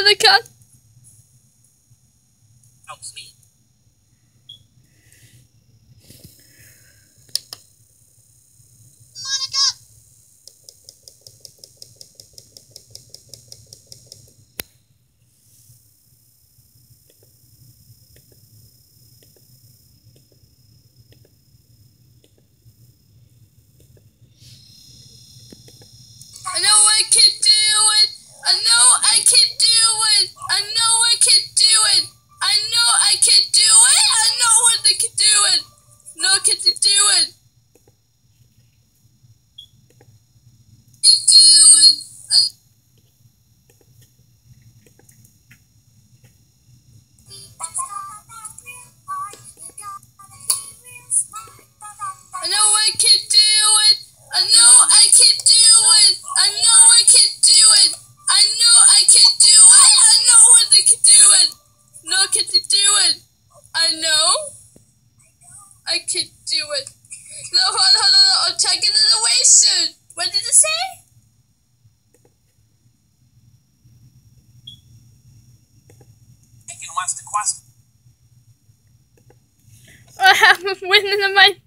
Monica. Helps me. I know I can do it. I know I can do it. I know I can do it. I know I can do it. I know what I can do it. No, I can do it. I know I can do it. I know I can do it. I know I can do it. I know I can do it. I know what I can do it. No, I can do it. I know I can do it. No, hold on. I'll take it away soon. What did it say? Taken wants to quest. I have a win in the mind.